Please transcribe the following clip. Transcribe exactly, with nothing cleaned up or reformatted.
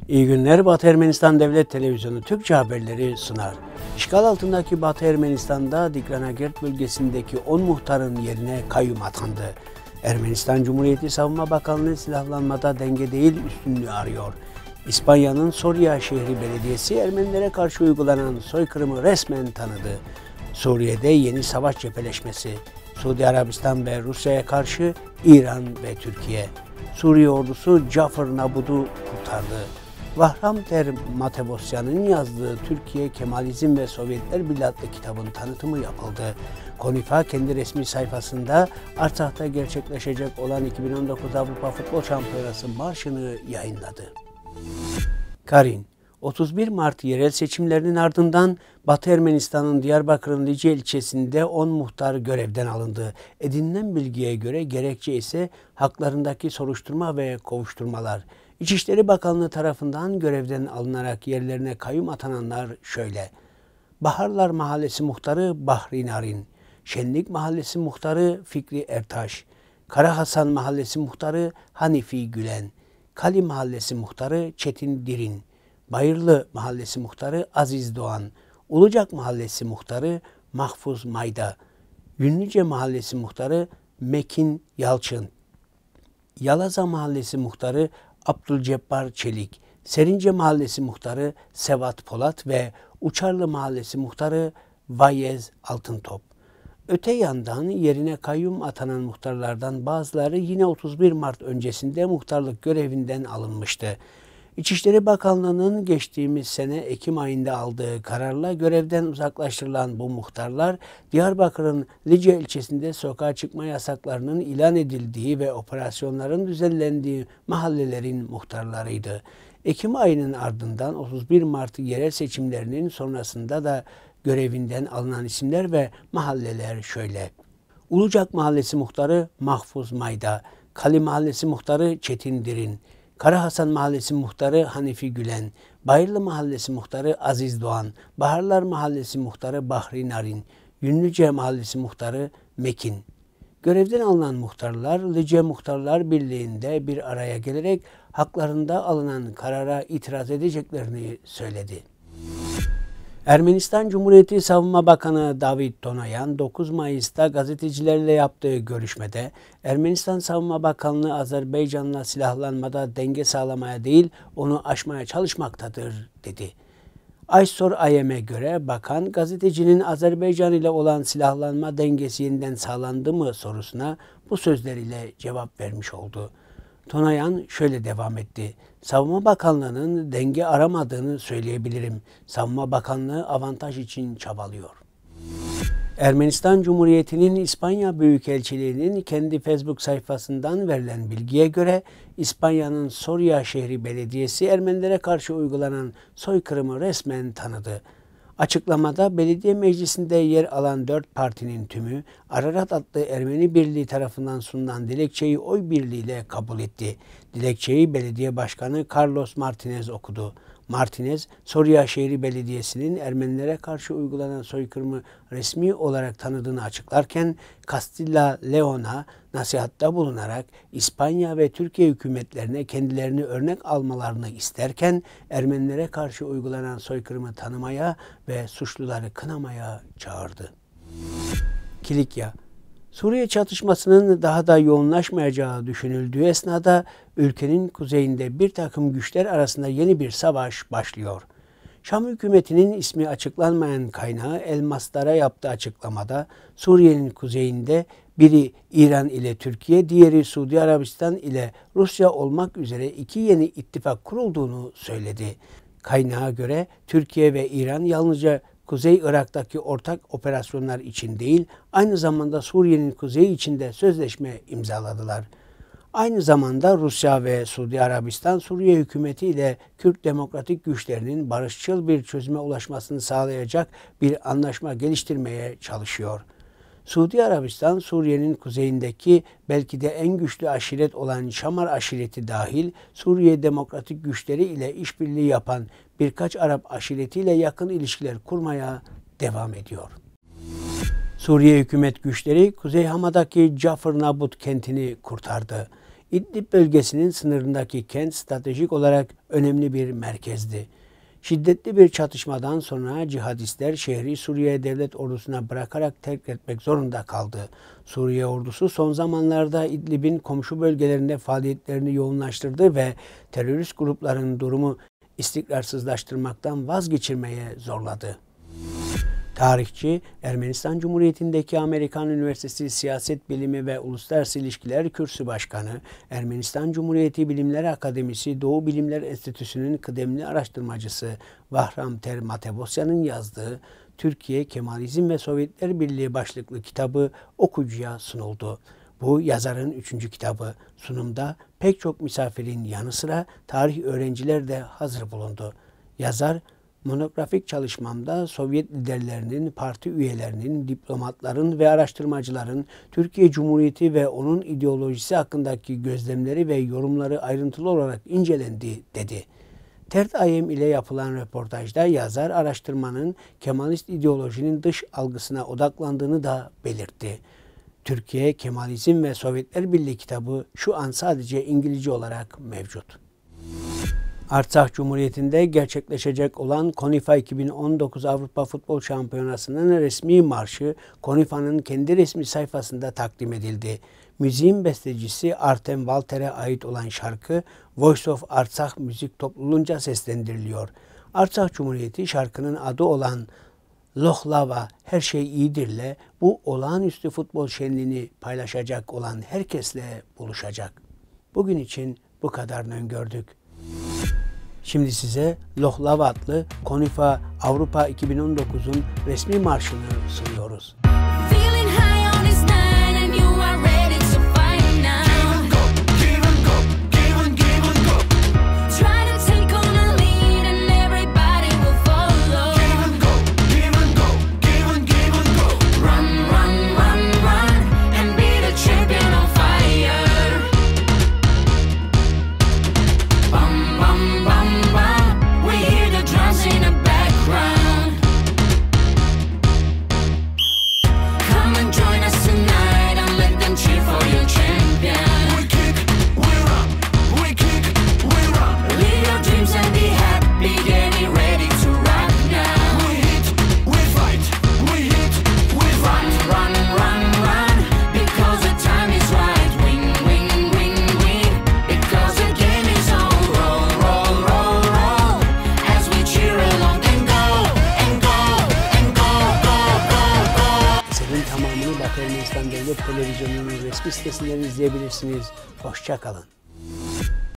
İyi günler. Batı Ermenistan Devlet Televizyonu Türkçe haberleri sunar. İşgal altındaki Batı Ermenistan'da Dikranagert bölgesindeki on muhtarın yerine kayyum atandı. Ermenistan Cumhuriyeti Savunma Bakanlığı silahlanmada denge değil üstünlüğü arıyor. İspanya'nın Soria şehri belediyesi Ermenilere karşı uygulanan soykırımı resmen tanıdı. Suriye'de yeni savaş cepheleşmesi, Suudi Arabistan ve Rusya'ya karşı İran ve Türkiye. Suriye ordusu Cafer Nabud'u kurtardı. Vahram Ter Matevosyan'ın yazdığı Türkiye, Kemalizm ve Sovyetler Birliği adlı kitabın tanıtımı yapıldı. Konifa kendi resmi sayfasında Artsakh'ta gerçekleşecek olan iki bin on dokuz Avrupa Futbol Şampiyonası marşını yayınladı. Karin, otuz bir Mart yerel seçimlerinin ardından Batı Ermenistan'ın Diyarbakır'ın Lice ilçesinde on muhtar görevden alındı. Edinilen bilgiye göre gerekçe ise haklarındaki soruşturma ve kovuşturmalar. İçişleri Bakanlığı tarafından görevden alınarak yerlerine kayyum atananlar şöyle: Baharlar Mahallesi Muhtarı Bahri Narin, Şenlik Mahallesi Muhtarı Fikri Ertaş, Kara Hasan Mahallesi Muhtarı Hanifi Gülen, Kali Mahallesi Muhtarı Çetin Dirin, Bayırlı Mahallesi Muhtarı Aziz Doğan, Ulucak Mahallesi Muhtarı Mahfuz Mayda, Yünlüce Mahallesi Muhtarı Mekin Yalçın, Yalaza Mahallesi Muhtarı Abdülcebbar Çelik, Serince Mahallesi Muhtarı Sevat Polat ve Uçarlı Mahallesi Muhtarı Vayez Altıntop. Öte yandan yerine kayyum atanan muhtarlardan bazıları yine otuz bir Mart öncesinde muhtarlık görevinden alınmıştı. İçişleri Bakanlığı'nın geçtiğimiz sene Ekim ayında aldığı kararla görevden uzaklaştırılan bu muhtarlar, Diyarbakır'ın Lice ilçesinde sokağa çıkma yasaklarının ilan edildiği ve operasyonların düzenlendiği mahallelerin muhtarlarıydı. Ekim ayının ardından otuz bir Mart yerel seçimlerinin sonrasında da görevinden alınan isimler ve mahalleler şöyle: Ulucak Mahallesi Muhtarı Mahfuz Mayda, Kali Mahallesi Muhtarı Çetin Dirin, Kara Hasan Mahallesi Muhtarı Hanifi Gülen, Bayırlı Mahallesi Muhtarı Aziz Doğan, Baharlar Mahallesi Muhtarı Bahri Narin, Yünlüce Mahallesi Muhtarı Mekin. Görevden alınan muhtarlar Lice Muhtarlar Birliği'nde bir araya gelerek haklarında alınan karara itiraz edeceklerini söyledi. Ermenistan Cumhuriyeti Savunma Bakanı David Tonayan dokuz Mayıs'ta gazetecilerle yaptığı görüşmede Ermenistan Savunma Bakanlığı Azerbaycan'la silahlanmada denge sağlamaya değil onu aşmaya çalışmaktadır dedi. Aysor Ayem'e göre bakan gazetecinin Azerbaycan ile olan silahlanma dengesi yeniden sağlandı mı sorusuna bu sözleriyle cevap vermiş oldu. Tonayan şöyle devam etti: Savunma Bakanlığı'nın denge aramadığını söyleyebilirim. Savunma Bakanlığı avantaj için çabalıyor. Ermenistan Cumhuriyeti'nin İspanya Büyükelçiliği'nin kendi Facebook sayfasından verilen bilgiye göre İspanya'nın Soria şehri belediyesi Ermenilere karşı uygulanan soykırımı resmen tanıdı. Açıklamada belediye meclisinde yer alan dört partinin tümü Ararat adlı Ermeni Birliği tarafından sunulan dilekçeyi oy birliğiyle kabul etti. Dilekçeyi belediye başkanı Carlos Martinez okudu. Martinez, Soria Şehri Belediyesi'nin Ermenilere karşı uygulanan soykırımı resmi olarak tanıdığını açıklarken Castilla Leon'a nasihatta bulunarak İspanya ve Türkiye hükümetlerine kendilerini örnek almalarını isterken Ermenilere karşı uygulanan soykırımı tanımaya ve suçluları kınamaya çağırdı. Kilikya, Suriye çatışmasının daha da yoğunlaşmayacağı düşünüldüğü esnada ülkenin kuzeyinde bir takım güçler arasında yeni bir savaş başlıyor. Şam hükümetinin ismi açıklanmayan kaynağı El Masdar'a yaptığı açıklamada Suriye'nin kuzeyinde biri İran ile Türkiye, diğeri Suudi Arabistan ile Rusya olmak üzere iki yeni ittifak kurulduğunu söyledi. Kaynağa göre Türkiye ve İran yalnızca Kuzey Irak'taki ortak operasyonlar için değil, aynı zamanda Suriye'nin kuzeyi için de sözleşme imzaladılar. Aynı zamanda Rusya ve Suudi Arabistan, Suriye hükümeti ile Kürt demokratik güçlerinin barışçıl bir çözüme ulaşmasını sağlayacak bir anlaşma geliştirmeye çalışıyor. Suudi Arabistan, Suriye'nin kuzeyindeki belki de en güçlü aşiret olan Şamar aşireti dahil Suriye demokratik güçleri ile işbirliği yapan birkaç Arap aşiretiyle yakın ilişkiler kurmaya devam ediyor. Suriye hükümet güçleri Kuzey Hama'daki Cafer Nabud kentini kurtardı. İdlib bölgesinin sınırındaki kent stratejik olarak önemli bir merkezdi. Şiddetli bir çatışmadan sonra cihadistler şehri Suriye devlet ordusuna bırakarak terk etmek zorunda kaldı. Suriye ordusu son zamanlarda İdlib'in komşu bölgelerinde faaliyetlerini yoğunlaştırdı ve terörist grupların durumu istikrarsızlaştırmaktan vazgeçirmeye zorladı. Tarihçi, Ermenistan Cumhuriyeti'ndeki Amerikan Üniversitesi Siyaset Bilimi ve Uluslararası İlişkiler Kürsü Başkanı, Ermenistan Cumhuriyeti Bilimler Akademisi Doğu Bilimler Enstitüsü'nün kıdemli araştırmacısı Vahram Ter Matevosyan'ın yazdığı Türkiye, Kemalizm ve Sovyetler Birliği başlıklı kitabı okuyucuya sunuldu. Bu yazarın üçüncü kitabı. Sunumda pek çok misafirin yanı sıra tarih öğrenciler de hazır bulundu. Yazar, monografik çalışmamda Sovyet liderlerinin, parti üyelerinin, diplomatların ve araştırmacıların Türkiye Cumhuriyeti ve onun ideolojisi hakkındaki gözlemleri ve yorumları ayrıntılı olarak incelendi, dedi. Tert Ayem ile yapılan röportajda yazar araştırmanın Kemalist ideolojinin dış algısına odaklandığını da belirtti. Türkiye, Kemalizm ve Sovyetler Birliği kitabı şu an sadece İngilizce olarak mevcut. Artsakh Cumhuriyeti'nde gerçekleşecek olan Konifa iki bin on dokuz Avrupa Futbol Şampiyonası'nın resmi marşı Konifa'nın kendi resmi sayfasında takdim edildi. Müziğin bestecisi Artem Walter'e ait olan şarkı Voice of Artsakh müzik topluluğunca seslendiriliyor. Artsakh Cumhuriyeti şarkının adı olan Lohlava Her Şey İyidir'le bu olağanüstü futbol şenliğini paylaşacak olan herkesle buluşacak. Bugün için bu kadarını öngördük. Şimdi size Lohlava adlı Konifa Avrupa iki bin on dokuzun resmi marşını sunuyoruz. Ermenistan Devlet Televizyonu'nun resmi sitesinden izleyebilirsiniz. Hoşça kalın.